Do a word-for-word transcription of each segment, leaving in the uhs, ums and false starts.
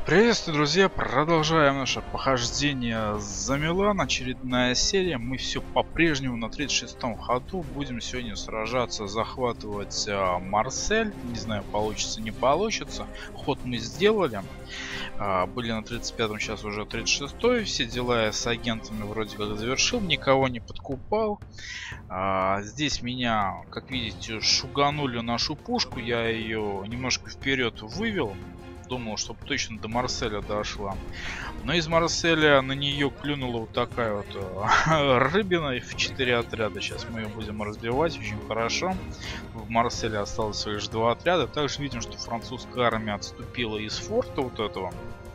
Приветствую, друзья! Продолжаем наше похождение за Милан. Очередная серия. Мы все по-прежнему на тридцать шестом ходу. Будем сегодня сражаться, захватывать а, Марсель. Не знаю, получится, не получится. Ход мы сделали. А, были на тридцать пятом, сейчас уже тридцать шестой. Все дела я с агентами вроде как завершил. Никого не подкупал. А, здесь меня, как видите, шуганули нашу пушку. Я ее немножко вперед вывел. Думал, чтобы точно до Марселя дошла. Но из Марселя на нее клюнула вот такая вот рыбина в четыре отряда. Сейчас мы ее будем разбивать очень хорошо. В Марселе осталось лишь два отряда. Также видим, что французская армия отступила из форта вот этого.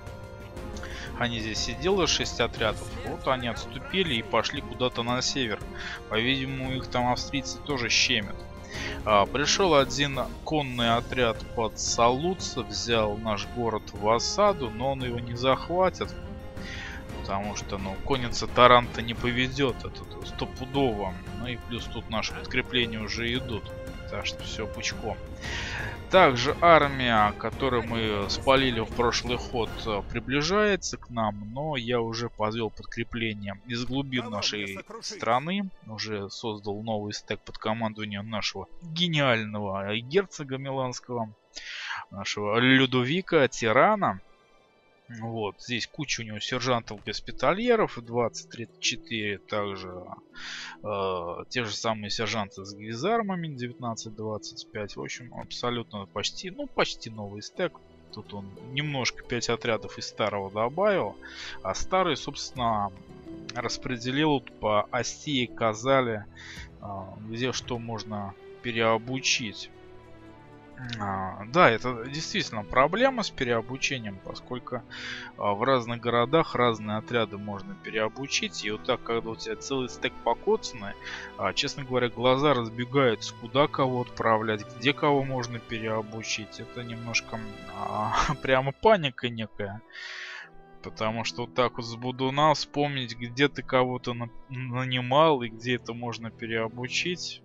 Они здесь сидело шесть отрядов. Вот они отступили и пошли куда-то на север. По-видимому, их там австрийцы тоже щемят. А, пришел один конный отряд под Салуца, взял наш город в осаду, но он его не захватит, потому что, ну, конница Таранта не поведет, это стопудово. Ну и плюс тут наши подкрепления уже идут, так что все пучком. Также армия, которую мы спалили в прошлый ход, приближается к нам, но я уже подвел подкрепление из глубин нашей страны. Уже создал новый стек под командованием нашего гениального герцога миланского, нашего Людовика, тирана. Вот, здесь куча у него сержантов-госпитальеров, двадцать тридцать четыре, также э, те же самые сержанты с гвизармами, девятнадцать двадцать пять, в общем, абсолютно почти, ну, почти новый стек. Тут он немножко пять отрядов из старого добавил, а старый, собственно, распределил по оси и Казали, э, где что можно переобучить. А, да, это действительно проблема с переобучением, поскольку а, в разных городах разные отряды можно переобучить. И вот так, когда у тебя целый стек покоцанный, а, честно говоря, глаза разбегаются, куда кого отправлять, где кого можно переобучить. Это немножко а, прямо паника некая. Потому что вот так вот с будуна вспомнить, где ты кого-то на нанимал и где это можно переобучить.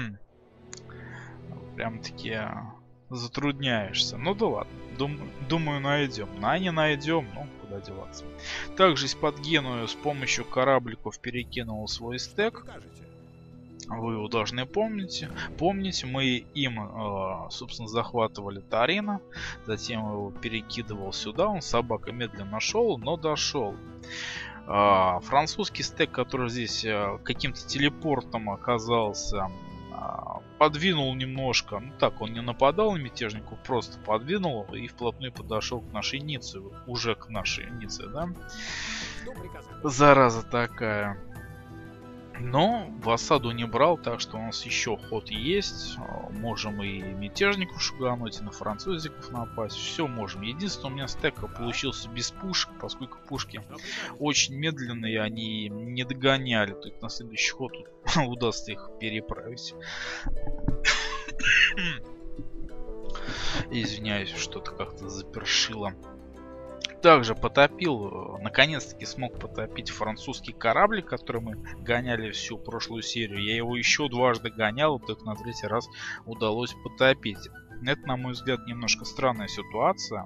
Прям-таки затрудняешься. Ну да ладно. Дум, думаю, найдем. На не найдем, ну куда деваться. Также из-под Генуи с помощью корабликов перекинул свой стек. Вы его должны помнить. Помнить, мы им, э, собственно, захватывали Торино. Затем его перекидывал сюда. Он, собака, медленно шел, но дошел. Э, французский стек, который здесь э, каким-то телепортом оказался, подвинул немножко, ну так, он не нападал на мятежников, просто подвинул и вплотную подошел к нашей Ницце, уже к нашей Ницце, да? Зараза такая. Но в осаду не брал, так что у нас еще ход есть. Можем и мятежников шугануть, и на французиков напасть. Все можем. Единственное, у меня стек получился без пушек, поскольку пушки очень медленные, они не догоняли. Только на следующий ход удастся их переправить. Извиняюсь, что-то как-то запершило. Также потопил, наконец-таки смог потопить французский корабль, который мы гоняли всю прошлую серию. Я его еще дважды гонял, только на третий раз удалось потопить. Это, на мой взгляд, немножко странная ситуация.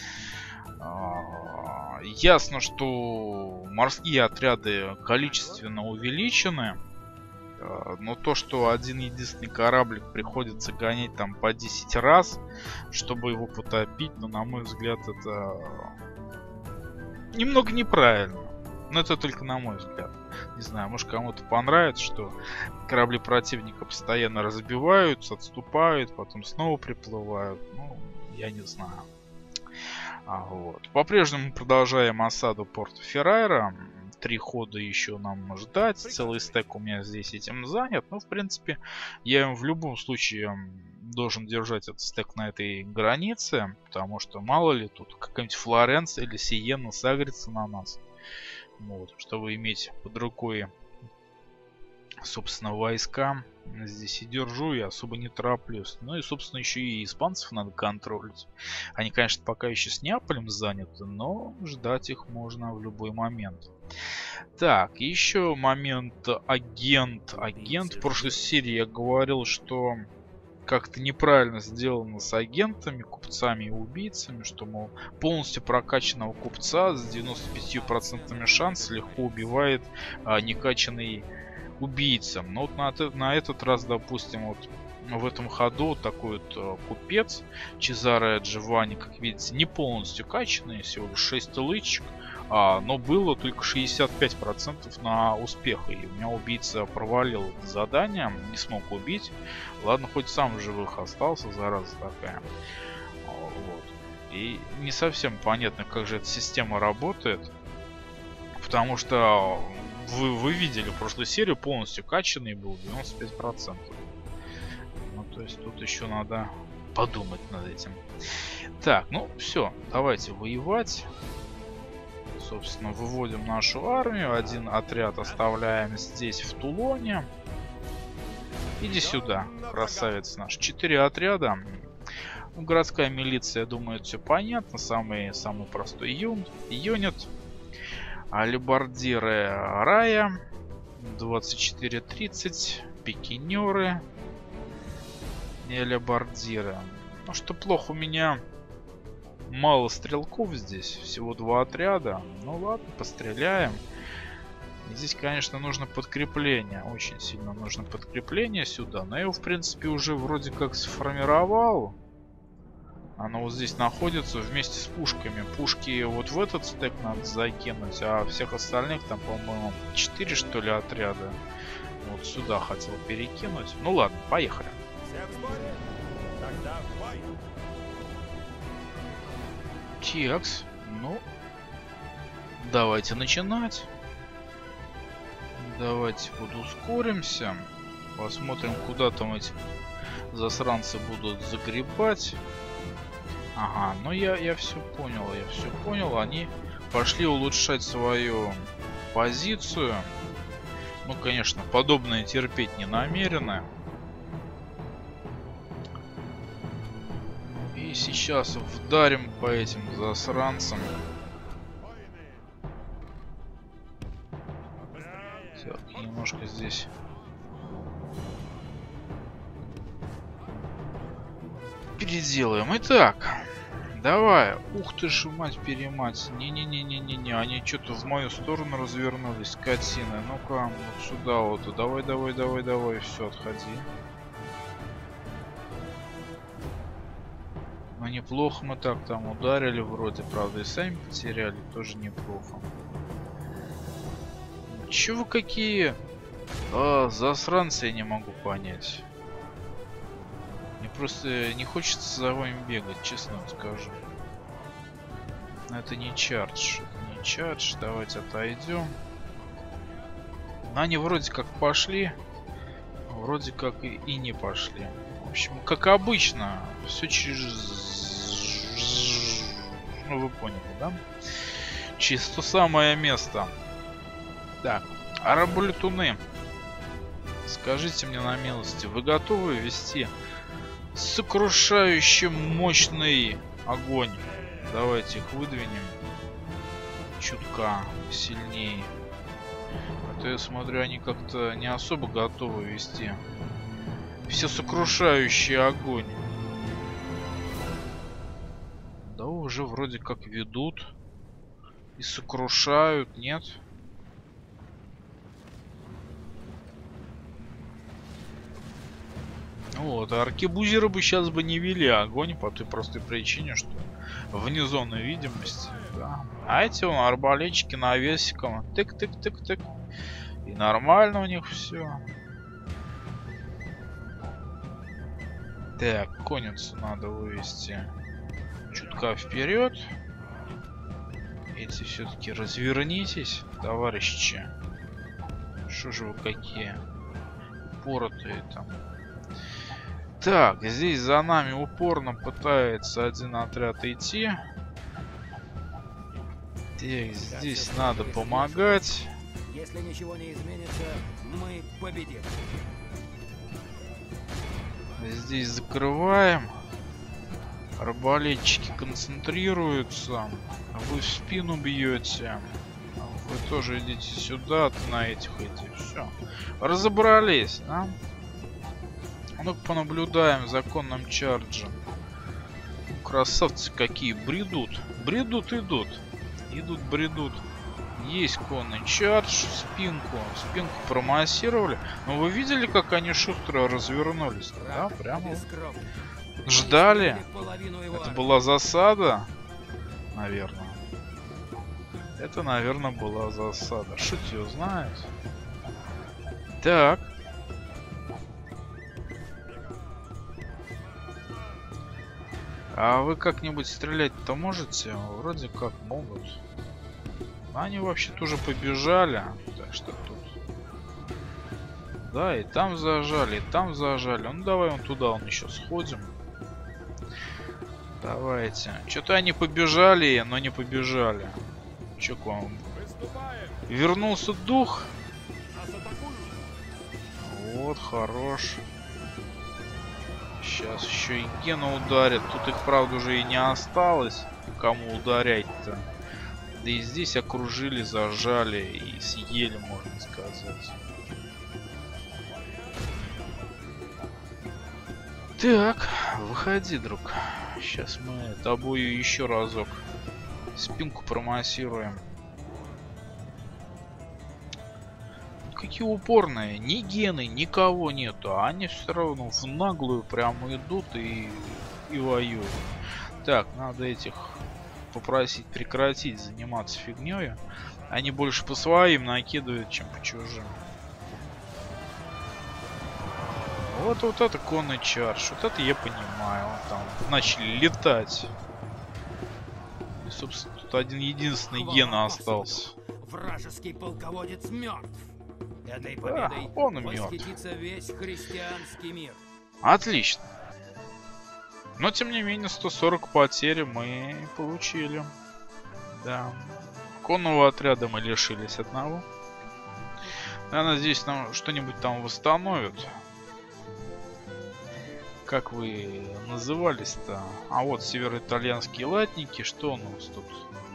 Ясно, что морские отряды количественно увеличены. Но то, что один единственный кораблик приходится гонять там по десять раз, чтобы его потопить, ну, на мой взгляд, это немного неправильно. Но это только на мой взгляд. Не знаю, может кому-то понравится, что корабли противника постоянно разбиваются, отступают, потом снова приплывают. Ну, я не знаю. А, вот. По-прежнему продолжаем осаду порта Феррайра. Три хода еще нам ждать. Целый стек у меня здесь этим занят. Но, в принципе, я в любом случае должен держать этот стек на этой границе. Потому что, мало ли, тут какая-нибудь Флоренция или Сиена сагрится на нас. Вот, чтобы иметь под рукой, собственно, войска. Здесь и держу, и особо не тороплюсь. Ну и, собственно, еще и испанцев надо контролить. Они, конечно, пока еще с Неаполем заняты, но ждать их можно в любой момент. Так, еще момент агент. Агент. В прошлой серии я говорил, что как-то неправильно сделано с агентами, купцами и убийцами, что, мол, полностью прокачанного купца с девяноста пятью процентами шанса легко убивает а, некачанный убийца. Но вот на, на этот раз, допустим, вот в этом ходу такой вот а, купец Чезаре Джованни, как видите, не полностью качанный, всего лишь шесть лычек, а, но было только шестьдесят пять процентов на успех. И у меня убийца провалил это задание, не смог убить. Ладно, хоть сам в живых остался, зараза такая. Вот. И не совсем понятно, как же эта система работает. Потому что вы, вы видели в прошлой серии, полностью качанный был девяносто пять процентов. Ну, то есть тут еще надо подумать над этим. Так, ну все, давайте воевать. Собственно, выводим нашу армию. Один отряд оставляем здесь, в Тулоне. Иди сюда, красавец наш. Четыре отряда. Городская милиция, думаю, все понятно. Самый, самый простой юн, юнит. Алибардиры Рая. двадцать четыре тридцать. Пикинеры. И алибардиры. Ну что, плохо у меня... Мало стрелков здесь, всего два отряда. Ну ладно, постреляем. И здесь, конечно, нужно подкрепление. Очень сильно нужно подкрепление сюда. Но я его, в принципе, уже вроде как сформировал. Оно вот здесь находится вместе с пушками. Пушки вот в этот стек надо закинуть, а всех остальных там, по-моему, четыре что ли отряда. Вот сюда хотел перекинуть. Ну ладно, поехали. Тогда в бой. Текс, ну, давайте начинать. Давайте подускоримся. Посмотрим, куда там эти засранцы будут загребать. Ага, ну я, я все понял, я все понял. Они пошли улучшать свою позицию. Ну, конечно, подобное терпеть не намерены. И сейчас вдарим по этим засранцам. Так, немножко здесь переделаем. Итак, давай. Ух ты ж, мать-перемать. Не-не-не-не-не-не. Они что-то в мою сторону развернулись, скотины. Ну-ка, вот сюда вот. Давай, давай, давай, давай. Все, отходи. Ну, неплохо мы так там ударили вроде, правда, и сами потеряли, тоже неплохо. Чё вы какие? А, засранцы, я не могу понять. Мне просто не хочется за вами бегать, честно вам скажу. Но это не чардж, это не чардж, давайте отойдем. Но они вроде как пошли, вроде как и, и не пошли. В общем, как обычно, все через... Ну, вы поняли, да? Через то самое место. Так, арбалетуны. Скажите мне на милости, вы готовы вести сокрушающий мощный огонь? Давайте их выдвинем чутка сильнее. А то я смотрю, они как-то не особо готовы вести всесокрушающий огонь. Да, уже вроде как ведут и сокрушают, нет? Вот, а аркебузеры бы сейчас бы не вели огонь по той простой причине, что вне зоны видимости, да. А эти вон арбалетчики навесиком, тык-тык-тык-тык, и нормально у них все. Так, конницу надо вывести чутка вперед. Эти все-таки развернитесь, товарищи. Что же вы какие упоротые там. Так, здесь за нами упорно пытается один отряд идти. Так, здесь надо помогать. Если ничего не изменится, мы победим. Здесь закрываем. Арбалетчики концентрируются. Вы в спину бьете. Вы тоже идите сюда, ты на этих иди. Все. Разобрались, да? Ну-ка понаблюдаем за конным чарджем. Красавцы какие, бредут. Бредут, идут. Идут, бредут. Есть конный чардж, спинку. Спинку промассировали. Но вы видели, как они шустро развернулись? Да, прямо. Ждали. Это была засада? Наверное. Это, наверное, была засада. Шут ее знает. Так. А вы как-нибудь стрелять-то можете? Вроде как могут. Они вообще-то уже побежали. Так что тут... Да, и там зажали, и там зажали. Ну давай вон туда, он еще сходим. Давайте. Что-то они побежали, но не побежали. Че к вам? Вернулся дух. Вот, хорош. Сейчас еще и Гена ударит. Тут их, правда, уже и не осталось. Кому ударять-то? Да и здесь окружили, зажали и съели, можно сказать. Так, выходи, друг. Сейчас мы тобою еще разок спинку промассируем. Какие упорные, ни Гены, никого нету, а они все равно в наглую прямо идут и, и воюют. Так, надо этих попросить прекратить заниматься фигней. Они больше по своим накидывают, чем по чужим. Вот, вот это конный чардж, вот это я понимаю. Вон там начали летать. И, собственно, тут один единственный Гена остался. Вражеский полководец мертв. Этой Да, победой он мертв. восхитится весь христианский мир. Отлично. Но тем не менее сто сорок потерь мы получили. Да. Конного отряда мы лишились одного. Я надеюсь, нам что-нибудь там восстановят. Как вы назывались-то? А вот североитальянские латники. Что у нас тут?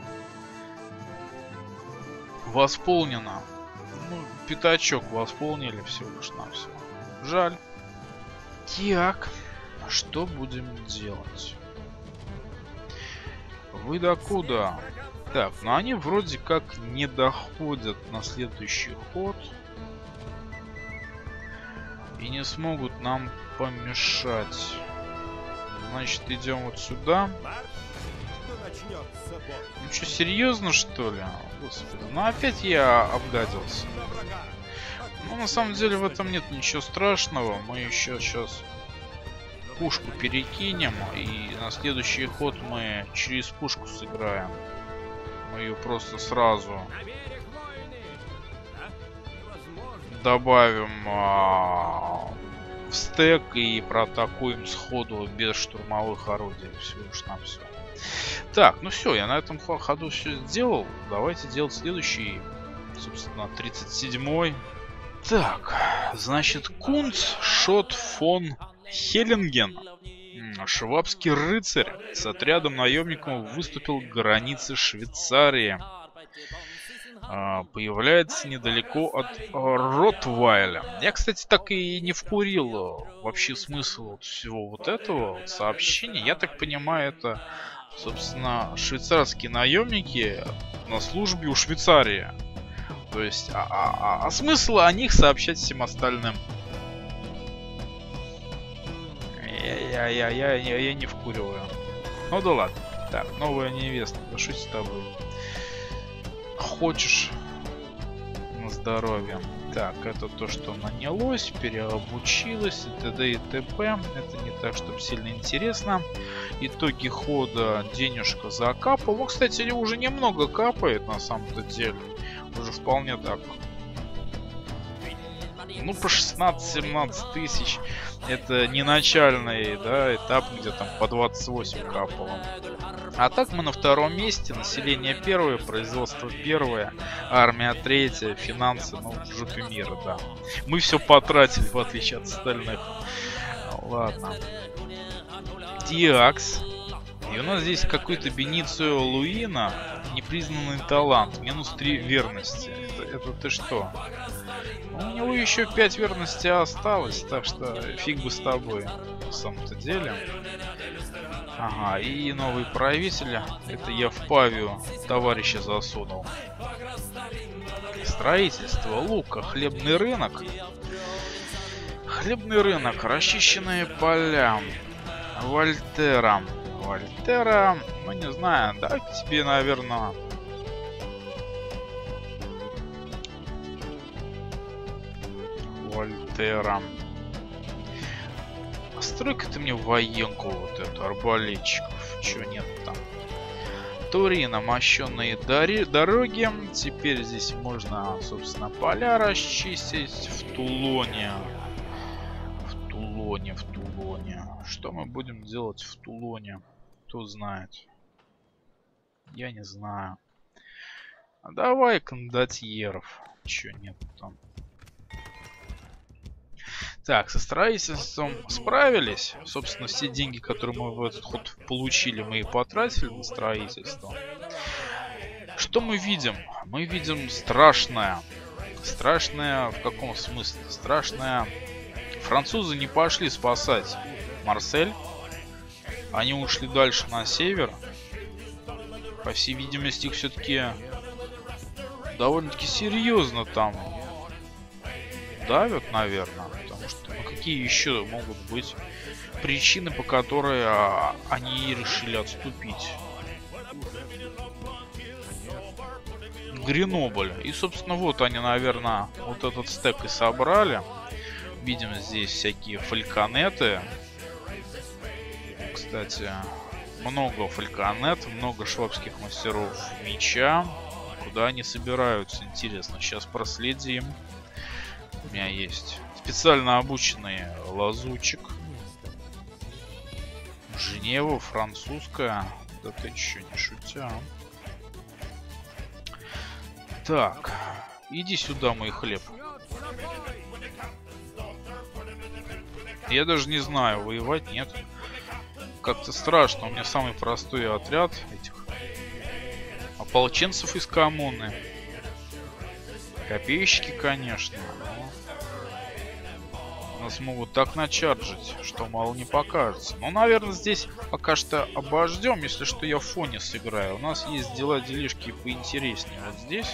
Восполнено. Ну, пятачок восполнили всего лишь на все. Жаль. Так. Что будем делать? Вы докуда? Так, ну они вроде как не доходят на следующий ход. И не смогут нам помешать. Значит, идем вот сюда. Ну что, серьезно, что ли? Господи, ну опять я обгадился. Ну, на самом деле в этом нет ничего страшного. Мы еще сейчас пушку перекинем. И на следующий ход мы через пушку сыграем. Мы ее просто сразу добавим а, в стек и проатакуем сходу без штурмовых орудий. Всего лишь на все. Так, ну все, я на этом ходу все сделал. Давайте делать следующий, собственно, тридцать седьмой. Так, значит, Кунц Шот фон Хеллинген, швабский рыцарь, с отрядом наемников выступил к границе Швейцарии. А, появляется недалеко от Ротвайля. Я, кстати, так и не вкурил вообще смысл вот всего вот этого вот сообщения. Я так понимаю, это, собственно, швейцарские наемники на службе у Швейцарии. То есть, а, а, а, а смысл о них сообщать всем остальным? Я, я, я, я, я не вкуриваю. Ну да ладно. Так, новая невеста, да что с тобой? Хочешь на здоровье. Так, это то, что нанялось, переобучилось, и т.д. и т.п. Это не так, чтобы сильно интересно. Итоги хода, денежка закапала. Ну, кстати, уже немного капает на самом-то деле. Уже вполне так. Ну, по шестнадцать-семнадцать тысяч. Это не начальный, да, этап, где там по двадцать восемь капало. А так мы на втором месте. Население первое, производство первое, армия третья, финансы, ну, в жопе мира, да. Мы все потратили, в отличие от остальных. Ладно. Диакс. И у нас здесь какой-то Беницио Луина, непризнанный талант, минус три верности. Это, это ты что? У него еще пять верности осталось, так что фиг бы с тобой, на самом-то деле. Ага, и новый правитель, это я в Павию товарища засунул. Строительство, лука, хлебный рынок. Хлебный рынок, расчищенные поля. Вольтера. Вольтера, ну не знаю, да, тебе, наверное... Вольтера. Строй-ка ты мне военку вот эту, арбалетчиков. Чего нет там? Турино, мощенные дороги. Теперь здесь можно, собственно, поля расчистить. В Тулоне. В Тулоне, в Тулоне. Что мы будем делать в Тулоне? Кто знает. Я не знаю. А давай кондотьеров. Чё нет там? Так, со строительством справились. Собственно, все деньги, которые мы в этот ход получили, мы и потратили на строительство. Что мы видим? Мы видим страшное. Страшное в каком смысле? Страшное. Французы не пошли спасать Марсель. Они ушли дальше на север. По всей видимости, их все-таки довольно-таки серьезно там давят, наверное. Потому что ну, какие еще могут быть причины, по которой а, они решили отступить? Гренобль. И, собственно, вот они, наверное, вот этот стек и собрали. Видим здесь всякие фальконеты. Кстати, много фальконет, много швабских мастеров меча. Куда они собираются, интересно. Сейчас проследим. У меня есть специально обученный лазутчик. Женева, французская. Да ты еще не шутя. Так, иди сюда, мой хлеб. Я даже не знаю, воевать нет. Как-то страшно. У меня самый простой отряд этих ополченцев из коммуны. Копейщики, конечно. Но нас могут так начарджить, что мало не покажется. Ну, наверное, здесь пока что обождем. Если что, я в фоне сыграю. У нас есть дела, делишки поинтереснее. Вот здесь.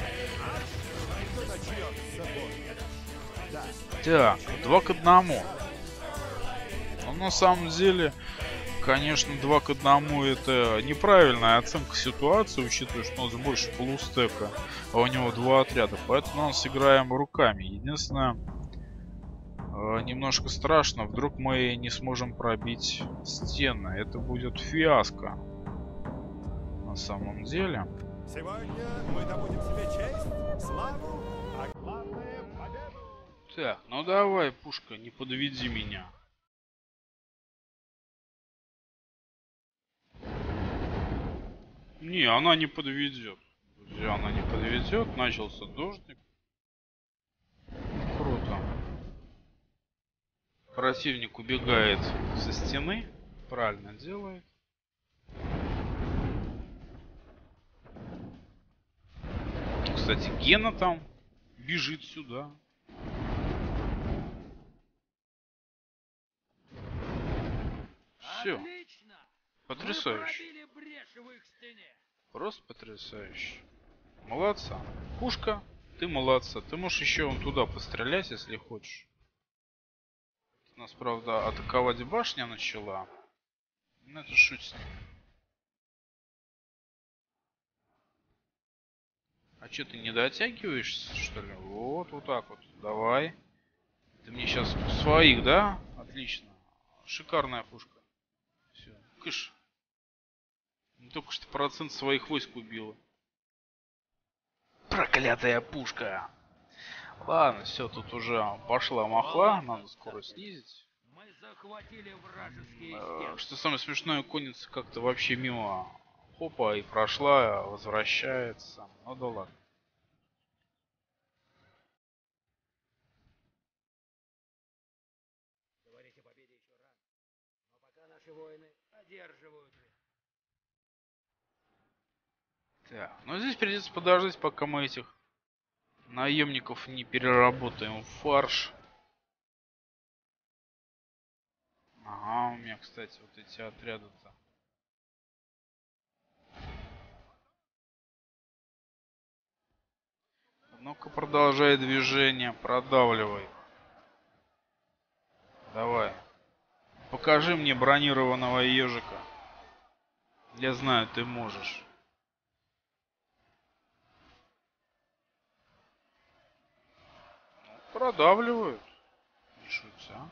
Так, два к одному. Но на самом деле, конечно, два к одному это неправильная оценка ситуации, учитывая, что у нас больше полустека, а у него два отряда. Поэтому мы сыграем руками. Единственное, немножко страшно, вдруг мы не сможем пробить стены. Это будет фиаско. На самом деле. Сегодня мы добудем себе честь, славу, а главное победу. Так, ну давай, пушка, не подведи меня. Не, она не подведет. Друзья, она не подведет. Начался дождик. Круто. Противник убегает со стены. Правильно делает. Кстати, Гена там бежит сюда. Все. Потрясающе. Просто потрясающе. Молодца. Пушка, ты молодца. Ты можешь еще вон туда пострелять, если хочешь. У нас, правда, атаковать башня начала. Ну, это шутит. А что, ты не дотягиваешься, что ли? Вот, вот так вот. Давай. Ты мне сейчас своих, да? Отлично. Шикарная пушка. Все. Кыш. Только что процент своих войск убила. Проклятая пушка. Ладно, все, тут уже пошла махла. Надо скорость снизить. Мы захватили вражеские Э, стены. Что самое смешное, конница как-то вообще мимо хопа и прошла, возвращается. Ну да ладно. Говорить о победе еще рано. Но пока наши воины одерживают верх. Так, ну здесь придется подождать, пока мы этих наемников не переработаем в фарш. Ага, у меня, кстати, вот эти отряды-то. Ну-ка, продолжай движение, продавливай. Давай. Покажи мне бронированного ежика. Я знаю, ты можешь. Продавливают. Не шутя.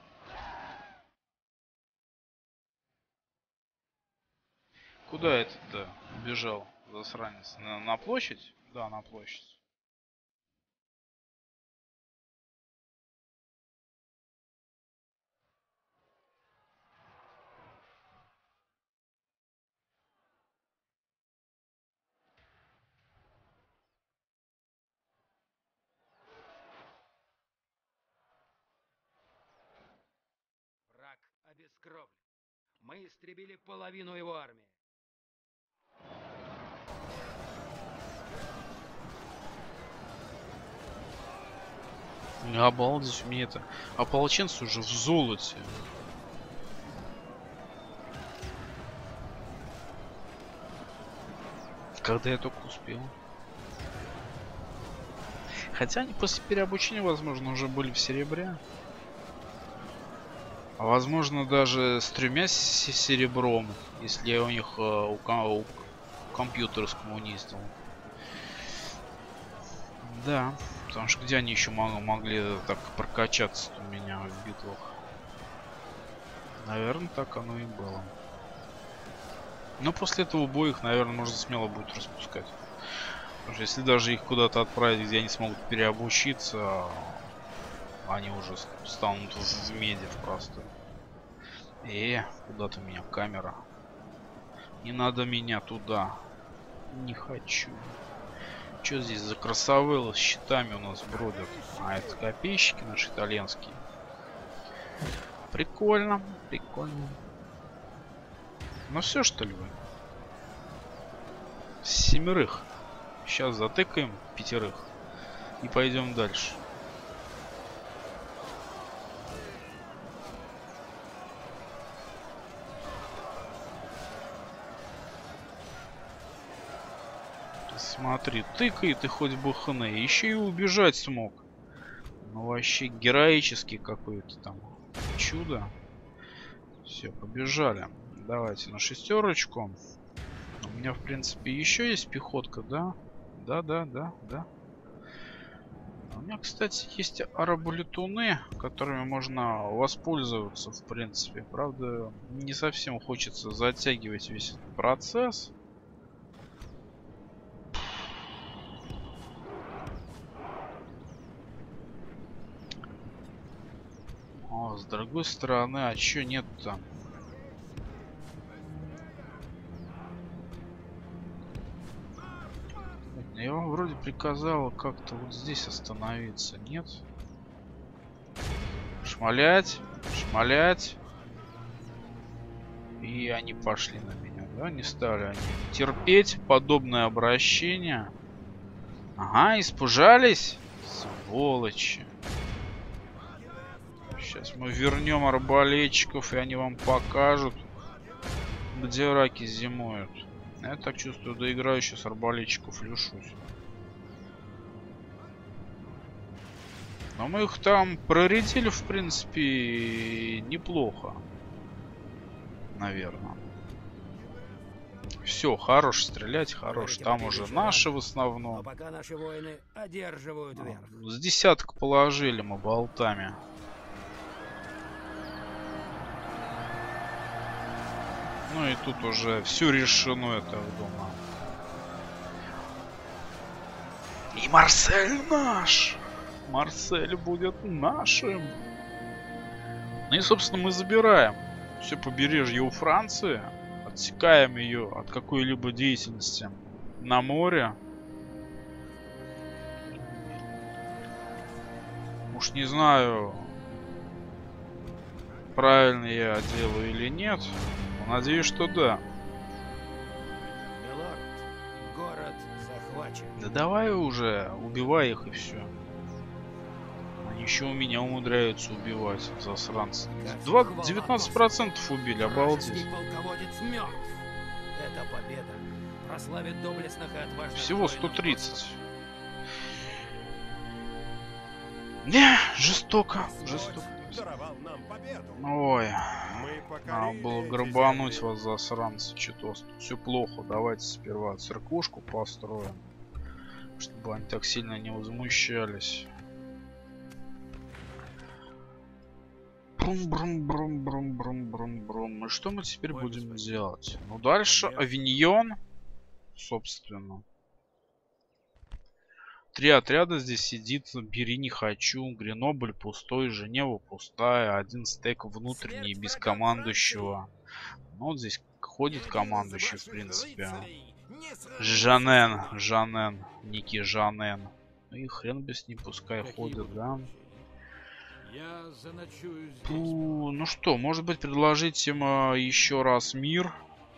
Куда этот-то убежал, засранец? На, на площадь? Да, на площадь. Враг обескровлен. Мы истребили половину его армии. Обалдеть, мне это. Ополченцы уже в золоте. Когда я только успел. Хотя они после переобучения, возможно, уже были в серебре. А возможно, даже с тремя серебром, если я у них э, у, у компьютера скоммунистил. Да, потому что где они еще мог, могли так прокачаться у меня в битвах? Наверное, так оно и было. Но после этого боя их, наверное, можно смело будет распускать. Потому что если даже их куда-то отправить, где они смогут переобучиться, они уже станут в меди просто. Э, куда-то у меня камера. Не надо меня туда. Не хочу. Что здесь за красавеллы с щитами у нас бродят? А, это копейщики наши итальянские. Прикольно, прикольно. Ну все, что ли вы? Семерых. Сейчас затыкаем пятерых. И пойдем дальше. Смотри, тыкай ты хоть бы хны. Еще и убежать смог. Ну вообще героический какой-то там чудо. Все, побежали. Давайте на шестерочку. У меня, в принципе, еще есть пехотка, да? Да, да, да, да. У меня, кстати, есть арбалетуны, которыми можно воспользоваться, в принципе. Правда, не совсем хочется затягивать весь этот процесс. О, с другой стороны, а чё нет-то? Я вам вроде приказала как-то вот здесь остановиться, нет? Шмалять, шмалять. И они пошли на меня, да? Не стали они терпеть подобное обращение. Ага, испужались? Сволочи. Сейчас мы вернем арбалетчиков, и они вам покажут, где раки зимуют. Я так чувствую, доиграю сейчас арбалетчиков, лишусь. Но мы их там проредили, в принципе, неплохо. Наверное. Все, хорош стрелять, хорош. Там уже наши в основном. Пока наши воины одерживают верх. С десяток положили мы болтами. Ну и тут уже все решено, это дома. И Марсель наш! Марсель будет нашим! Ну и, собственно, мы забираем все побережье у Франции. Отсекаем ее от какой-либо деятельности на море. Уж не знаю, правильно я делаю или нет. Надеюсь, что да. Милорд, город встречи. Да давай уже, убивай их и все. Они еще у меня умудряются убивать, засранцы. девятнадцать процентов убили, обалдеть. Вражеский полководец мертв. Эта победа прославит доблестных и отважных Всего воинов сто тридцать. Не, жестоко, жестоко. Даровал нам победу. Ой, Мы покорили надо было эти грабануть земли. вас, засранцы, что-то все плохо. Давайте сперва церквушку построим, чтобы они так сильно не возмущались. Брум-брум-брум-брум-брум-брум-брум. И что мы теперь Ой, будем господин. делать? Ну дальше Конечно. Авиньон, собственно. Три отряда здесь сидит. Бери не хочу. Гренобль пустой. Женева пустая. Один стек внутренний Смерть без врагам командующего. Ну вот здесь ходит Ни один из командующий, в ваших принципе. рыцарей не сразится Жанен. с ним. Жанен. Ники Жанен. Ну и хрен бы с ним, пускай ходит, да. Я заночую здесь. Пу, ну что, может быть, предложить им а, еще раз мир?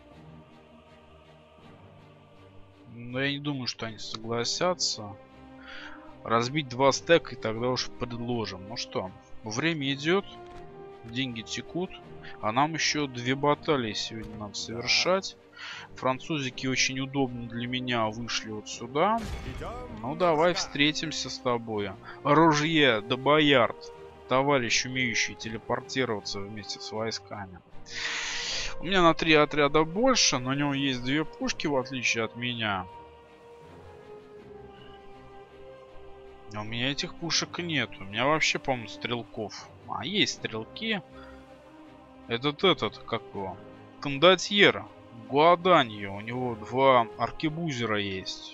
Но я не думаю, что они согласятся. Разбить два стека и тогда уж предложим. Ну что, время идет, деньги текут, а нам еще две баталии сегодня надо совершать. Французики очень удобно для меня вышли вот сюда. Идем Ну на давай врага. встретимся с тобой. Ружье да Боярд, товарищ, умеющий телепортироваться вместе с войсками. У меня на три отряда больше, но у него есть две пушки, в отличие от меня. А у меня этих пушек нет. У меня вообще, по-моему, стрелков. А, есть стрелки. Этот, этот, как его? Кондотьер. Гуаданьо. У него два аркебузера есть.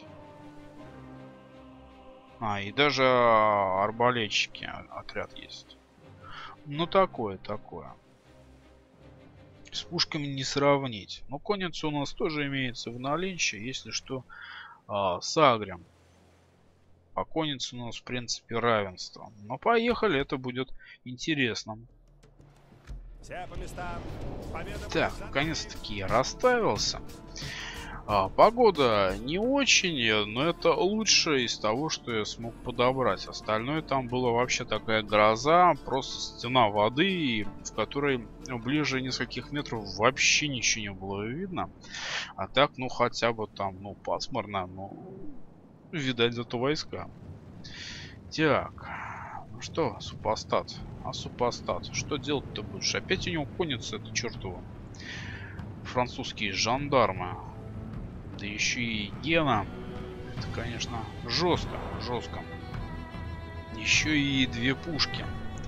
А, и даже арбалетчики отряд есть. Ну, такое, такое. С пушками не сравнить. Но конница у нас тоже имеется в наличии. Если что, а, с агрем. По коннице у нас, в принципе, равенство. Но поехали, это будет интересно. Все по местам. Победа Так, будет за наконец-таки я расставился. А, погода не очень, но это лучшее из того, что я смог подобрать. Остальное там была вообще такая гроза, просто стена воды, в которой ближе нескольких метров вообще ничего не было видно. А так, ну хотя бы там, ну пасмурно, ну видать зато войска. Так, ну что, супостат? А супостат, что делать-то будешь? Опять у него конница, это чертово. Французские жандармы. Да еще и Гена. Это, конечно, жестко, жестко. Еще и две пушки.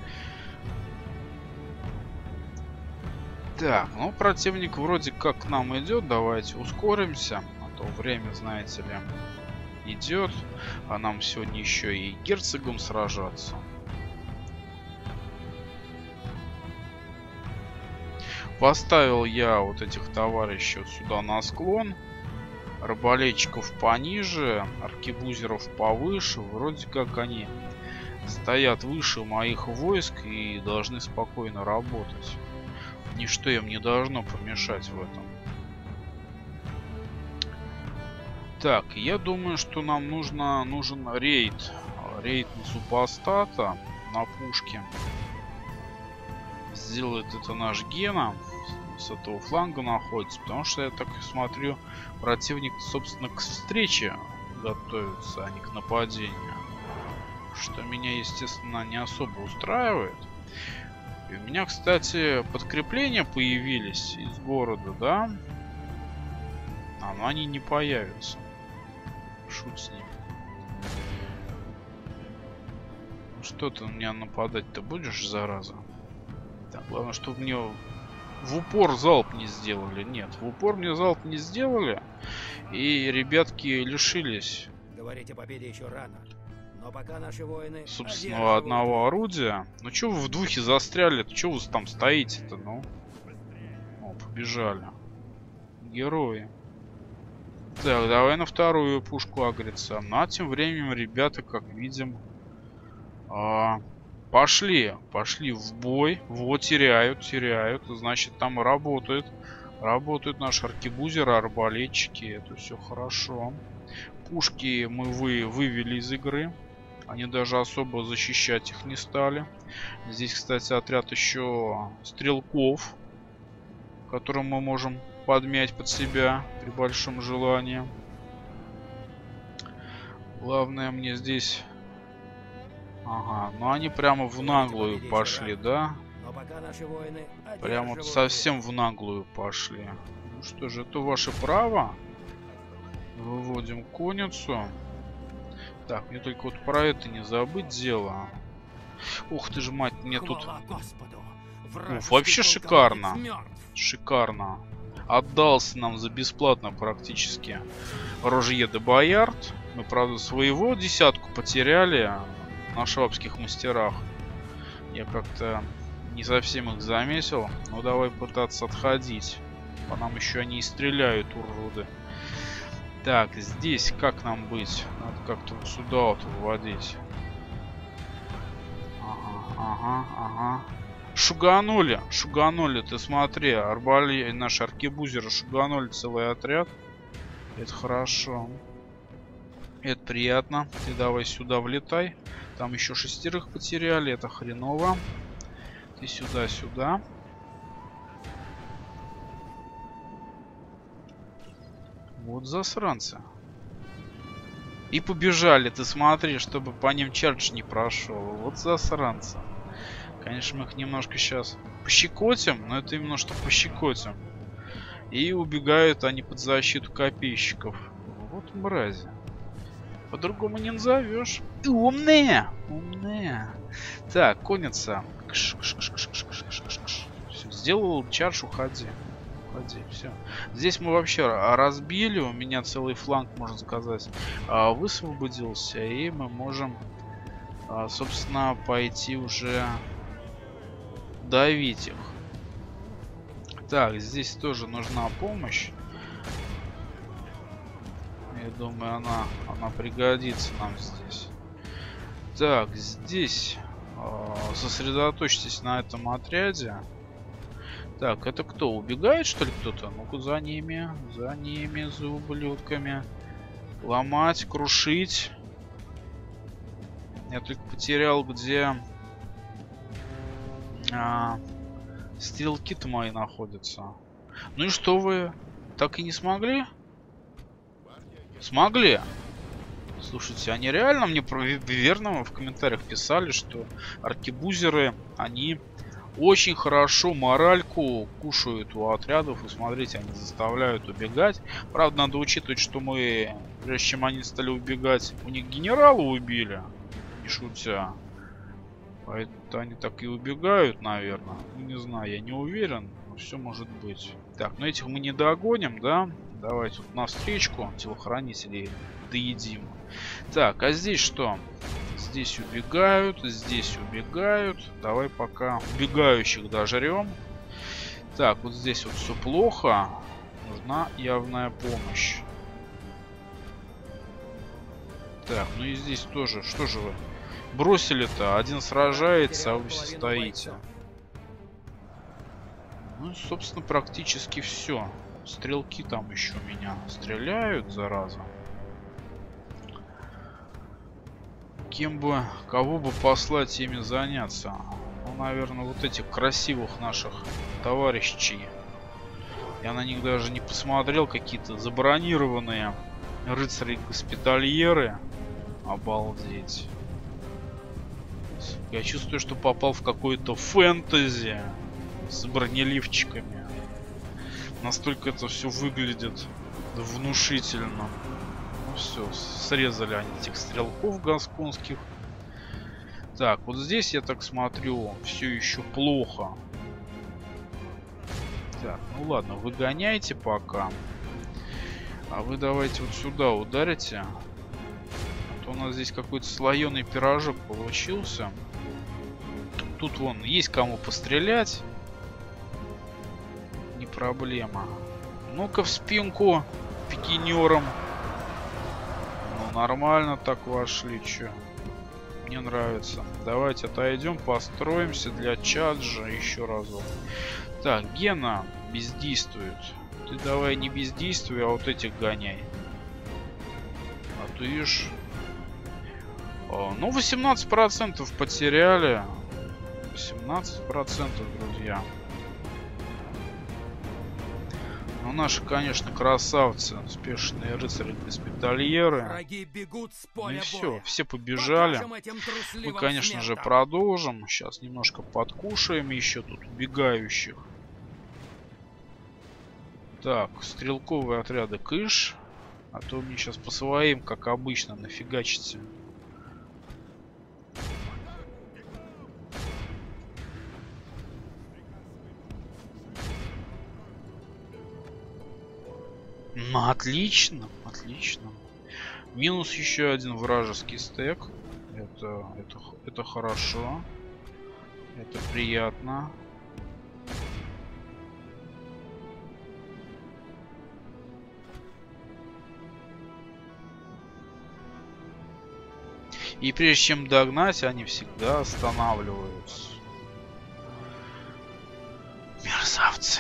Так, ну противник вроде как к нам идет. Давайте ускоримся. А то время, знаете ли, идет. А нам сегодня еще и герцогом сражаться. Поставил я вот этих товарищей вот сюда на склон. Арбалетчиков пониже, аркебузеров повыше. Вроде как они стоят выше моих войск и должны спокойно работать. Ничто им не должно помешать в этом. Так, я думаю, что нам нужно, нужен рейд. Рейд на супостата, на пушке. Сделает это наш Гена. С этого фланга находится. Потому что я так смотрю, противник, собственно, к встрече готовится, а не к нападению. Что меня, естественно, не особо устраивает. И у меня, кстати, подкрепления появились из города, да? А, но они не появятся. Шут с ним. Ну что ты на меня нападать-то будешь, зараза? Так, главное, чтобы мне в упор залп не сделали. Нет, в упор мне залп не сделали. И ребятки лишились, Говорить о победе еще рано. Но пока наши воины собственно, одного орудия. Ну что вы в духе застряли? Что вы там стоите-то, ну? О, побежали. Герои. Так, давай на вторую пушку агриться. Ну а тем временем ребята, как видим, а, пошли. Пошли в бой. Вот, теряют, теряют. Значит, там работают. Работают наши аркебузеры, арбалетчики. Это все хорошо. Пушки мы вы, вывели из игры. Они даже особо защищать их не стали. Здесь, кстати, отряд еще стрелков, которым мы можем подмять под себя при большом желании. Главное мне здесь... Ага, ну они прямо в наглую пошли, да? Но пока наши воины Прямо вот одерживают совсем в наглую пошли. Ну что же, это ваше право. Выводим конницу. Так, мне только вот про это не забыть дело. Ух ты ж, мать, мне тут... Хвала Господу! Ну, Вражеский вообще полководец шикарно. мертв. Шикарно. Отдался нам за бесплатно практически Рожье де Боярд. Мы, правда, своего десятку потеряли на швабских мастерах. Я как-то не совсем их заметил. Но давай пытаться отходить. По нам еще они и стреляют, уроды. Так, здесь как нам быть? Надо как-то вот сюда вот выводить. Ага, ага, ага. Шуганули, шуганули, ты смотри, арбали, наши аркебузеры шуганули целый отряд. Это хорошо. Это приятно. Ты давай сюда влетай. Там еще шестерых потеряли, это хреново. Ты сюда, сюда. Вот засранцы. И побежали, ты смотри, чтобы по ним чардж не прошел. Вот засранцы. Конечно, мы их немножко сейчас пощекотим, но это именно что пощекотим. И убегают они под защиту копейщиков. Вот мрази. По-другому не назовешь. Умные! Умные. Так, конница. Кш, кш, кш, кш, кш, кш, кш, кш. Все, сделал чардж, уходи. Уходи, все. Здесь мы вообще разбили. У меня целый фланг, можно сказать, высвободился. И мы можем, собственно, пойти уже давить их. Так, здесь тоже нужна помощь. Я думаю, она, она пригодится нам здесь. Так, здесь э, сосредоточьтесь на этом отряде. Так, это кто? Убегает, что ли, кто-то? Ну-ка, за ними, за ними, за ублюдками. Ломать, крушить. Я только потерял, где... А, стрелки-то мои находятся. Ну и что вы? Так и не смогли? Смогли. Слушайте, они реально мне верно в комментариях писали, что аркебузеры, они очень хорошо моральку кушают у отрядов. И смотрите, они заставляют убегать. Правда, надо учитывать, что мы, прежде чем они стали убегать, у них генерала убили. Не шутя. Поэтому они так и убегают, наверное. Ну, не знаю, я не уверен. Но все может быть. Так, ну этих мы не догоним, да? Давайте вот навстречку телохранителей доедим. Так, а здесь что? Здесь убегают, здесь убегают. Давай пока убегающих дожрем. Так, вот здесь вот все плохо. Нужна явная помощь. Так, ну и здесь тоже. Что же вы? Бросили-то, один сражается, а вы все стоите. Ну, собственно, практически все. Стрелки там еще меня стреляют, зараза. Кем бы, кого бы послать ими заняться? Ну, наверное, вот этих красивых наших товарищей. Я на них даже не посмотрел, какие-то забронированные рыцари-госпитальеры. Обалдеть. Я чувствую, что попал в какое-то фэнтези с бронеливчиками. Настолько это все выглядит внушительно. Ну все, срезали они этих стрелков гасконских. Так, вот здесь, я так смотрю, все еще плохо. Так, ну ладно, выгоняйте пока. А вы давайте вот сюда ударите. У нас здесь какой-то слоеный пирожок получился. Тут вон есть кому пострелять. Не проблема. Ну-ка в спинку пикинером. Ну нормально так вошли, чё. Мне нравится. Давайте отойдем, построимся для чаджа еще разок. Так, Гена бездействует. Ты давай не бездействуй, а вот этих гоняй. пустышь. Ну, восемнадцать процентов потеряли. восемнадцать процентов, друзья. Ну, наши, конечно, красавцы. Успешные рыцари-госпитальеры. Враги бегут с Ну и поля все, боя. все побежали. Покажем этим Мы, трусливым конечно же, смертам. продолжим. Сейчас немножко подкушаем еще тут убегающих. Так, стрелковые отряды кыш. А то мне сейчас по своим, как обычно, нафигачите. Ну, отлично, отлично. Минус еще один вражеский стек. Это, это, это хорошо. Это приятно. И прежде чем догнать, они всегда останавливаются. Мерзавцы.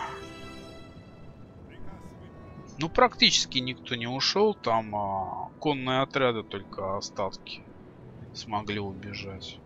Ну, практически никто не ушел. Там а, конные отряды, только остатки смогли убежать.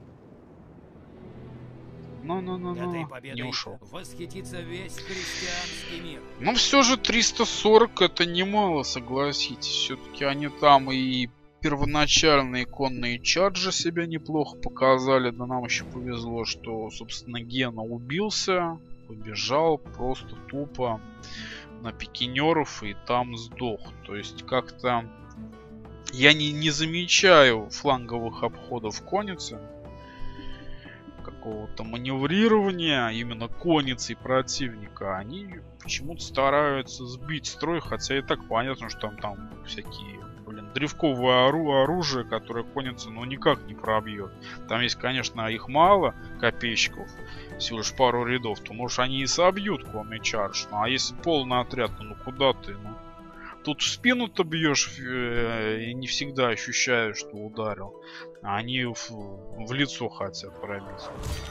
Ну-ну-ну-ну, не ушел. Восхитится весь христианский мир. Но все же триста сорок это немало, согласитесь. Все-таки они там и первоначальные конные чарджи себя неплохо показали. Да нам еще повезло, что, собственно, Гена убился, побежал просто тупо на пикинеров и там сдох. То есть как-то я не, не замечаю фланговых обходов конницы, какого-то маневрирования именно конницей противника. Они почему-то стараются сбить строй, хотя и так понятно, что там, там всякие, блин, древковое ору оружие, которое конница ну никак не пробьет. Там есть, конечно, их мало, копейщиков, всего лишь пару рядов, то может они и собьют конный чардж. Ну а если полный отряд, ну, ну куда ты? Ну, тут в спину-то бьешь э, и не всегда ощущаешь, что ударил. А они в, в лицо хотят пробить.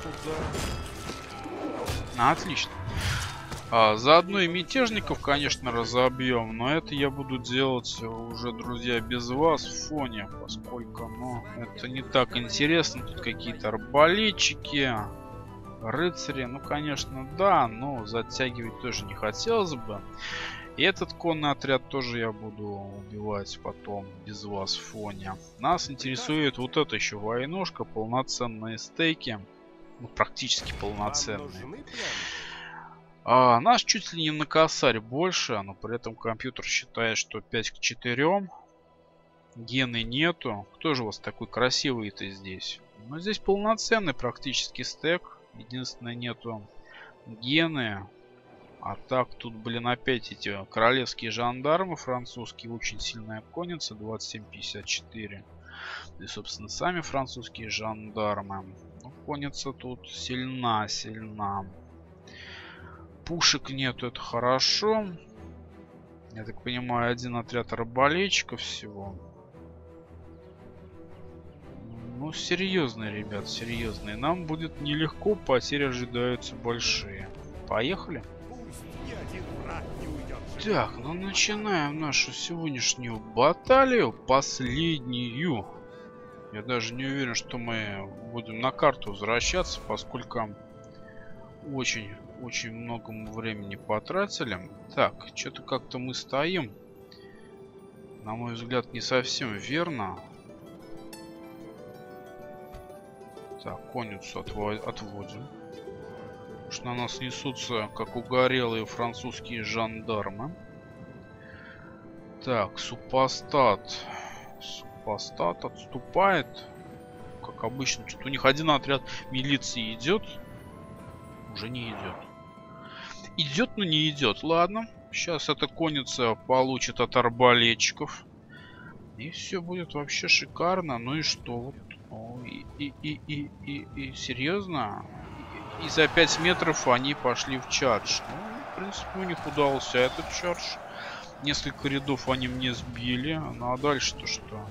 А, отлично. А, заодно и мятежников, конечно, разобьем. Но это я буду делать уже, друзья, без вас в фоне. Поскольку, ну, это не так интересно. Тут какие-то арбалетчики, рыцари. Ну, конечно, да, но затягивать тоже не хотелось бы. И этот конный отряд тоже я буду убивать потом без вас в фоне. Нас интересует вот эта еще войнушка, полноценные стейки. Ну, практически полноценные. А, нас чуть ли не на косарь больше, но при этом компьютер считает, что пять к четырем. Гены нету. Кто же у вас такой красивый-то здесь? Ну, здесь полноценный практически стек. Единственное, нету гены. А так, тут, блин, опять эти королевские жандармы французские, очень сильная конница, двадцать семь пятьдесят четыре. И, собственно, сами французские жандармы. Ну, конница тут сильна, сильна. Пушек нету, это хорошо. Я так понимаю, один отряд арбалетчиков всего. Ну, серьезные, ребят, серьезные. Нам будет нелегко, потери ожидаются большие. Поехали? Так, ну начинаем нашу сегодняшнюю баталию, последнюю. Я даже не уверен, что мы будем на карту возвращаться, поскольку очень, очень много времени потратили. Так, что-то как-то мы стоим. На мой взгляд, не совсем верно. Так, конницу отводим. Что на нас несутся, как угорелые французские жандармы. Так, супостат. Супостат отступает. Как обычно, что-то у них один отряд милиции идет. Уже не идет. Идет, но не идет. Ладно. Сейчас эта конница получит от арбалетчиков. И все будет вообще шикарно. Ну и что? Вот. О, и, и, и, и, и, и серьезно? И за пять метров они пошли в чардж. Ну, в принципе, у них удался этот чардж. Несколько рядов они мне сбили. Ну а дальше-то что?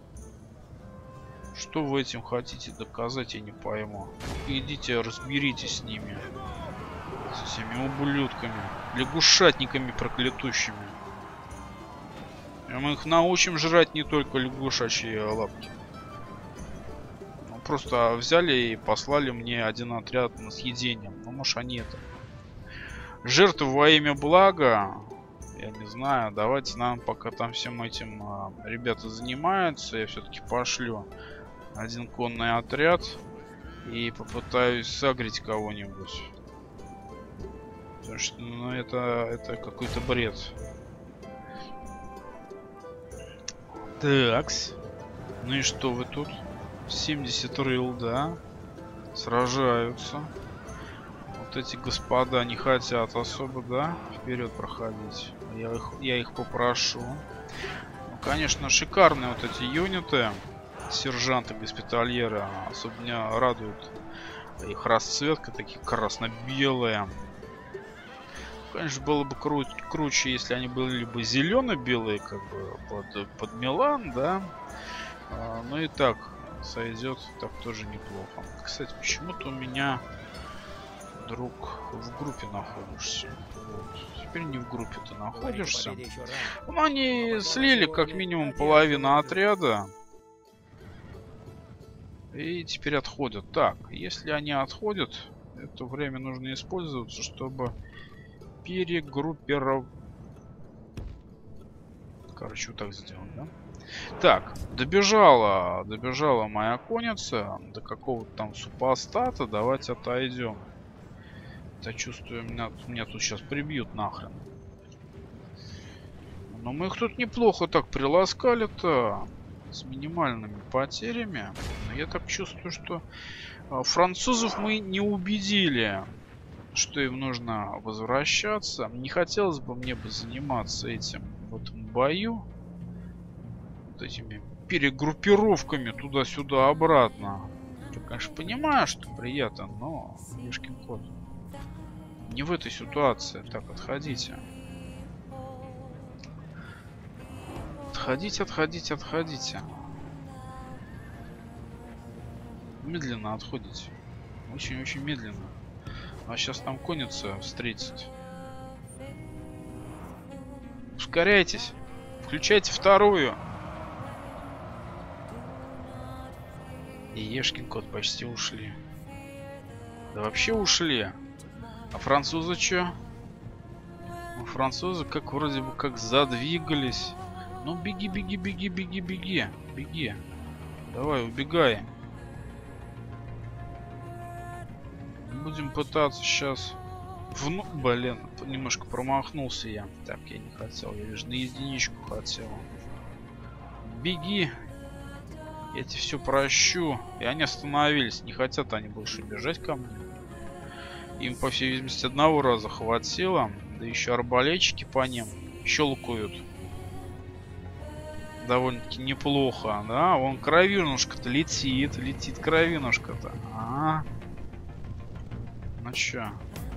Что вы этим хотите доказать, я не пойму. Ну-ка идите, разберитесь с ними. С этими ублюдками. Лягушатниками проклятущими. И мы их научим жрать не только лягушачьи лапки. Ну, просто взяли и послали мне один отряд на съедение. Ну, может, они это... Жертвы во имя блага. Я не знаю. Давайте нам, пока там всем этим а, ребята занимаются, я все-таки пошлю один конный отряд и попытаюсь сагрить кого-нибудь. Потому что, ну, это, это какой-то бред. Такс. Ну и что вы тут? семьдесят рыл, да? Сражаются. Вот эти господа не хотят особо, да? Вперед проходить. Я их, я их попрошу. Ну, конечно, шикарные вот эти юниты. Сержанты, госпитальеры. Особо меня радуют их расцветка. Такие красно-белые. Конечно, было бы кру круче, если они были бы зелено-белые, как бы под, под Милан, да. А, ну и так сойдет, так тоже неплохо. Кстати, почему-то у меня друг в группе находишься. Вот. Теперь не в группе ты находишься. Ну, они слили как минимум половину отряда. И теперь отходят. Так, если они отходят, это время нужно использовать, чтобы перегруппировать. Короче, вот так сделать, да? Так, добежала, добежала моя конница до какого-то там супостата. Давайте отойдем. Я чувствую, меня, меня тут сейчас прибьют нахрен. Но мы их тут неплохо так приласкали-то. С минимальными потерями. Но я так чувствую, что французов мы не убедили, что им нужно возвращаться. Не хотелось бы мне бы заниматься этим в этом бою. Вот этими перегруппировками туда-сюда обратно. Я, конечно, понимаю, что приятно, но ешкин кот. Не в этой ситуации. Так, отходите. Отходите, отходите, отходите. Медленно отходите. Очень-очень медленно. А сейчас там конница встретит. Ускоряйтесь. Включайте вторую. И ешкин кот почти ушли. Да вообще ушли. А французы что? Ну, французы как вроде бы как задвигались. Ну беги, беги, беги, беги, беги. Беги. Давай, убегай. Будем пытаться сейчас... Вну... Блин, немножко промахнулся я. Так, я не хотел. Я лишь на единичку хотел. Беги. Я тебе все прощу. И они остановились. Не хотят они больше бежать ко мне. Им, по всей видимости, одного раза хватило. Да еще арбалетчики по ним щелкают. Довольно-таки неплохо, да? Вон кровинушка-то летит. Летит кровинушка-то. А, -а, -а. Ну чё?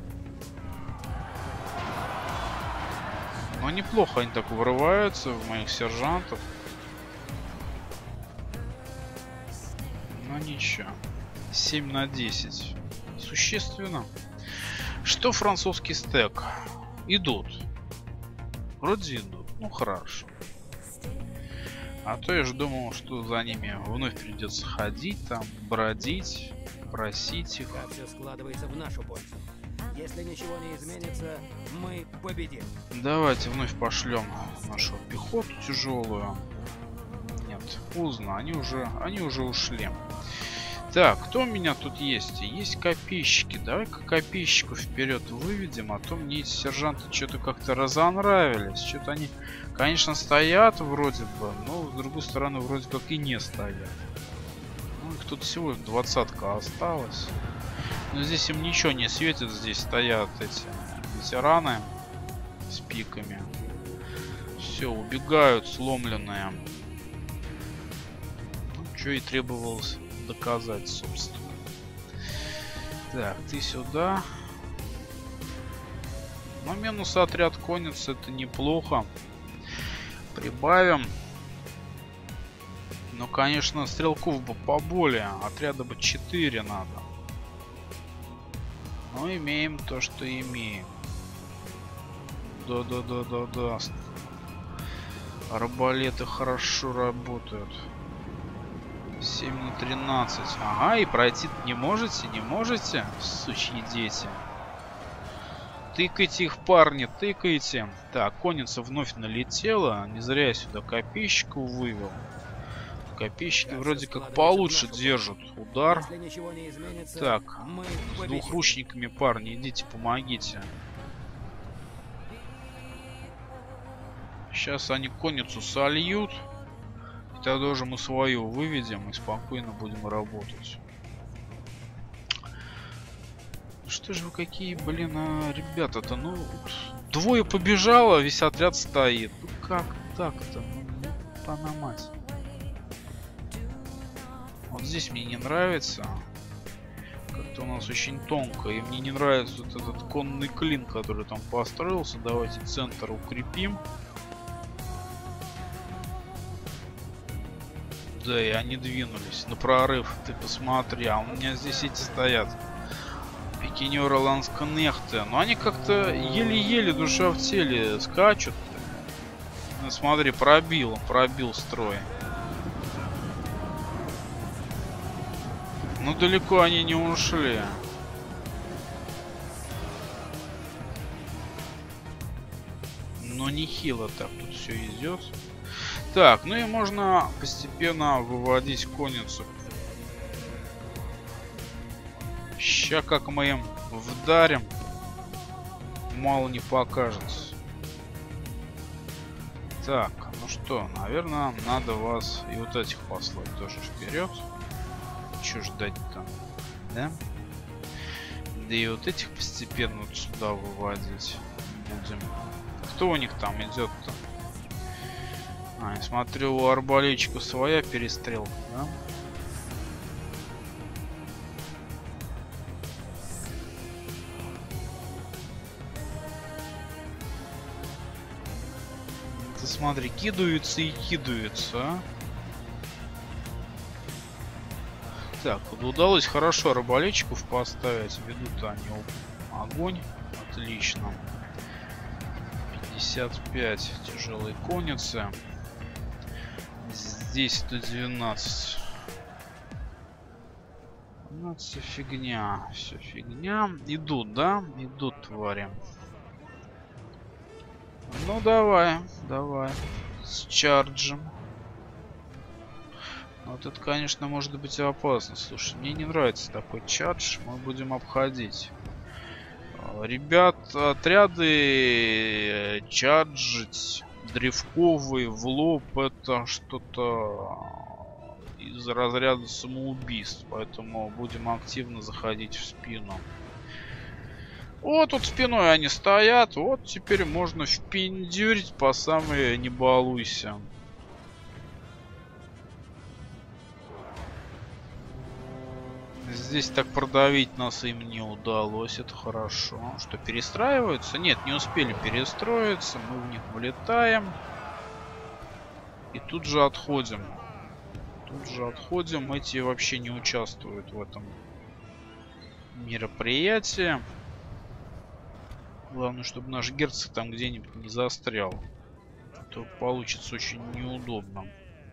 Ну неплохо они так вырываются в моих сержантов. Ну ничего. семь на десять. Существенно. Что французский стек? Идут. Вроде идут. Ну хорошо. А то я же думал, что за ними вновь придется ходить там, бродить, просить их. Как все складывается в нашу пользу. Если ничего не изменится, мы победим. Давайте вновь пошлем нашу пехоту тяжелую. Нет, поздно, они уже, они уже ушли. Так, кто у меня тут есть? Есть копейщики. Давай-ка копейщиков вперед выведем, а то мне эти сержанты что-то как-то разонравились. Что-то они, конечно, стоят вроде бы, но с другой стороны вроде как и не стоят. Ну, их тут всего двадцатка осталось. Но здесь им ничего не светит. Здесь стоят эти ветераны с пиками. Все, убегают сломленные. Ну, что и требовалось доказать, собственно. Так, ты сюда. Но минус отряд конницы, это неплохо. Прибавим. Но, конечно, стрелков бы поболее. Отряда бы четыре надо. Но имеем то, что имеем. Да-да-да-да-да. Арбалеты хорошо работают. семь на тринадцать. Ага, и пройти не можете, не можете, сучьи дети. Тыкайте их, парни, тыкайте. Так, конница вновь налетела. Не зря я сюда копейщику вывел. Копейщики Как вроде всё как складывается получше в нашу держат удар. Если ничего не изменится, Так, мы с победим. двухручниками, парни, идите, помогите. Сейчас они конницу сольют. И тогда уже мы свою выведем и спокойно будем работать. Что же вы какие, блин, а, ребята-то, ну, двое побежало, весь отряд стоит. Ну как так-то? Ну, панамать. Вот здесь мне не нравится. Как-то у нас очень тонко. И мне не нравится вот этот конный клин, который там построился. Давайте центр укрепим. Да, и они двинулись на прорыв. Ты посмотри, а у меня здесь эти стоят. Пикинеры лансконехты. Но они как-то еле-еле, душа в теле, скачут. Ну, смотри, пробил, пробил строй. Ну, далеко они не ушли. Но нехило так тут все идет. Так, ну и можно постепенно выводить конницу. Ща как мы им вдарим, мало не покажется. Так, ну что, наверное, надо вас и вот этих послать тоже вперед. Че ждать-то, да? Да и вот этих постепенно вот сюда выводить будем. Кто у них там идет-то? А, я смотрю, у арбалетчика своя перестрелка, да? Ты смотри, кидаются и кидаются, а? Так, вот удалось хорошо арбалетчиков поставить. Ведут они огонь. Отлично. пятьдесят пять тяжелой конницы. Здесь сто двенадцать. Ну, все фигня. Все фигня. Идут, да? Идут, твари. Ну, давай. Давай. С чарджем. Вот это, конечно, может быть опасно. Слушай, мне не нравится такой чардж. Мы будем обходить. Ребят, отряды чарджить древковые в лоб — это что-то из разряда самоубийств. Поэтому будем активно заходить в спину. Вот тут спиной они стоят. Вот теперь можно впендюрить по самые не балуйся. Здесь так продавить нас им не удалось. Это хорошо. Что, перестраиваются? Нет, не успели перестроиться. Мы в них влетаем. И тут же отходим. Тут же отходим. Эти вообще не участвуют в этом мероприятии. Главное, чтобы наш герцог там где-нибудь не застрял. А то получится очень неудобно.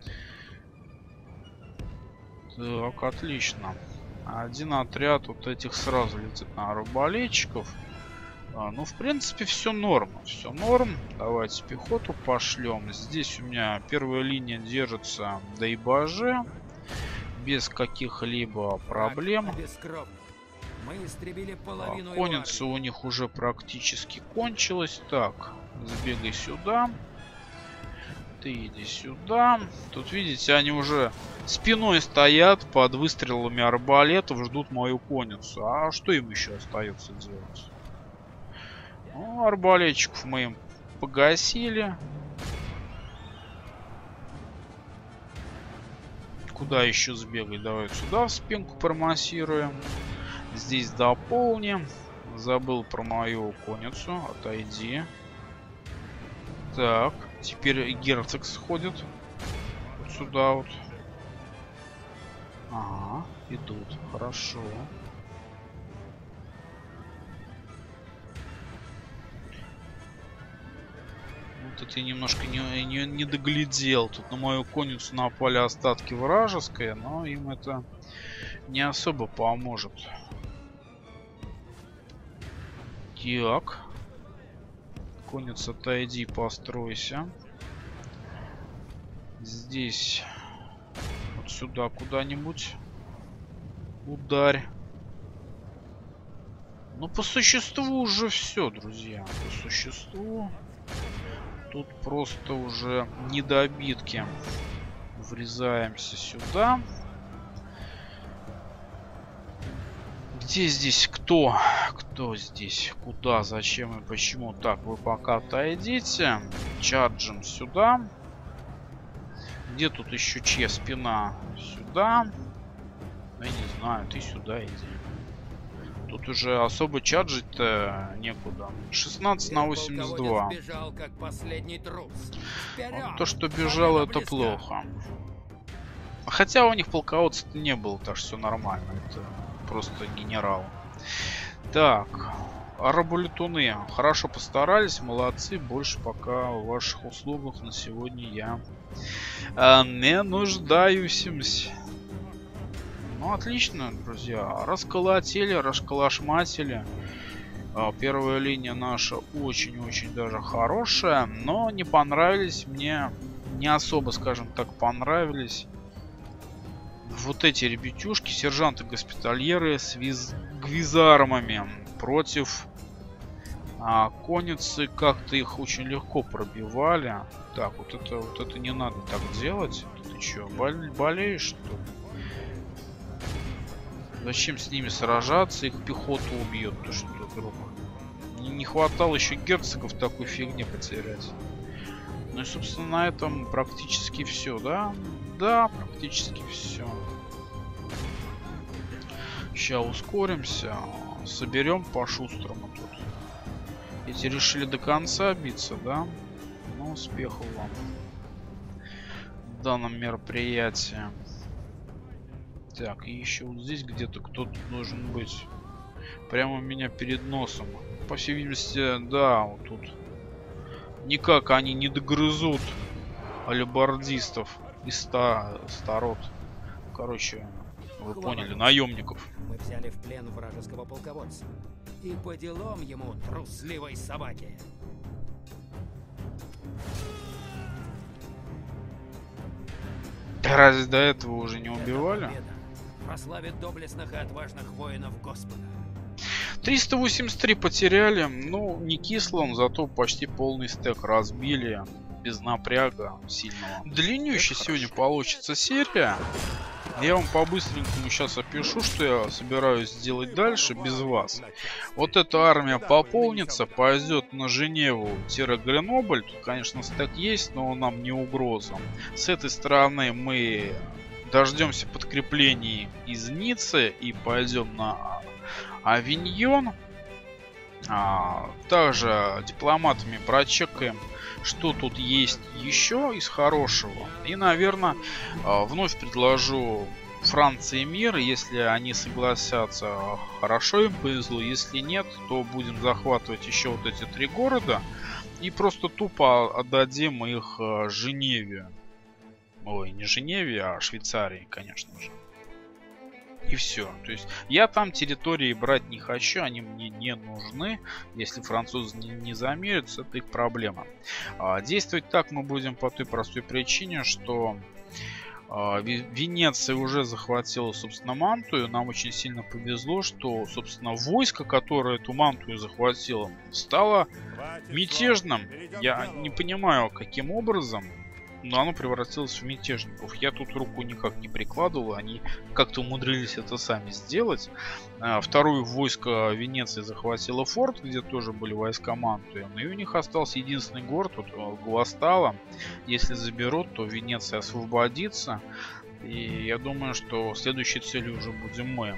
Так, отлично. Один отряд вот этих сразу летит на арбалетчиков. А, ну, в принципе, все норм. Все норм. Давайте пехоту пошлем. Здесь у меня первая линия держится до ибаже. Без каких-либо проблем. Мы истребили половину. А, конница у них уже практически кончилась. Так, сбегай сюда. Ты иди сюда. Тут, видите, они уже спиной стоят под выстрелами арбалетов, ждут мою конницу. А что им еще остается делать? Ну, арбалетчиков мы им погасили. Куда еще сбегать? Давай сюда в спинку промассируем. Здесь дополним. Забыл про мою конницу. Отойди. Так, теперь герцог сходит. Вот сюда вот. Ага, идут. Хорошо. Тут я немножко не, не, не доглядел. Тут на мою конницу напали остатки вражеские, но им это не особо поможет. Так. Конница, отойди, постройся. Здесь вот сюда куда-нибудь ударь. Ну, по существу уже все, друзья. По существу тут просто уже недобитки. Врезаемся сюда. Где здесь кто? Кто здесь? Куда? Зачем и почему? Так, вы пока отойдите. Чарджим сюда. Где тут еще чья спина? Сюда. Я не знаю, ты сюда иди. Тут уже особо чарджить-то некуда. шестнадцать на восемьдесят два. Бежал, как последний трус. Вот то, что бежал, это плохо. Хотя у них полководца-то не было, так что все нормально. Это просто генерал. Так, арабулетуны. Хорошо постарались, молодцы. Больше пока в ваших услугах на сегодня я а, не нуждаюсь. Ну, отлично, друзья. Расколотили, расколошматили. А, первая линия наша очень-очень даже хорошая. Но не понравились мне, не особо, скажем так, понравились вот эти ребятюшки, сержанты-госпитальеры с виз... гвизармами против а, конницы. Как-то их очень легко пробивали. Так, вот это, вот это не надо так делать. Ты что, бол... болеешь, что ли? Зачем с ними сражаться? Их пехота убьет, то что вдруг. Не, не хватало еще герцогов в такой фигне потерять. Ну и, собственно, на этом практически все, да? Да, практически все. Сейчас ускоримся. Соберем по-шустрому тут. Эти решили до конца биться, да? Ну, успехов вам в данном мероприятии. Так, и еще вот здесь где-то кто-то должен быть. Прямо у меня перед носом. По всей видимости, да, вот тут. Никак они не догрызут алебардистов из ста старот. Короче, вы поняли, наемников. Мы взяли в плен вражеского полководца. И по делам ему, трусливой собаке. Разве до этого уже не убивали? Прославит доблестных и отважных воинов Господа. триста восемьдесят три потеряли. Ну, не кисло, он, зато почти полный стек разбили. Без напряга сильного. Длиннющая сегодня получится серия. Я вам по-быстренькому сейчас опишу, что я собираюсь сделать дальше без вас. Вот эта армия пополнится, пойдет на Женеву-Гренобль. Тут, конечно, стек есть, но он нам не угроза. С этой стороны мы дождемся подкреплений из Ниццы и пойдем на Авиньон. А, также дипломатами прочекаем, что тут есть еще из хорошего. И, наверное, вновь предложу Франции мир. Если они согласятся, хорошо, им повезло. Если нет, то будем захватывать еще вот эти три города. И просто тупо отдадим их Женеве. Ой, не Женеве, а Швейцарии, конечно же. И все. То есть я там территории брать не хочу, они мне не нужны. Если французы не, не замерятся, это их проблема. А, действовать так мы будем по той простой причине, что а, Венеция уже захватила, собственно, Мантую. Нам очень сильно повезло, что, собственно, войско, которое эту Мантую захватило, стало мятежным. Я не понимаю, каким образом. Но оно превратилось в мятежников. Я тут руку никак не прикладывал. Они как-то умудрились это сами сделать. Второе войско Венеции захватило форт, где тоже были войска Мантуя. И у них остался единственный город, вот Гуастала. Если заберут, то Венеция освободится. И я думаю, что следующей целью уже будем мы.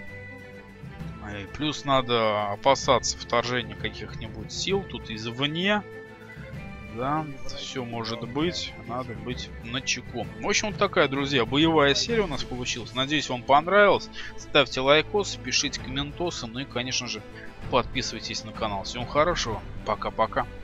И плюс надо опасаться вторжения каких-нибудь сил тут извне. Да, все может быть, надо быть начеку. В общем, вот такая, друзья, боевая серия у нас получилась. Надеюсь, вам понравилось. Ставьте лайкосы, пишите комментосы, ну и, конечно же, подписывайтесь на канал. Всем хорошего, пока-пока.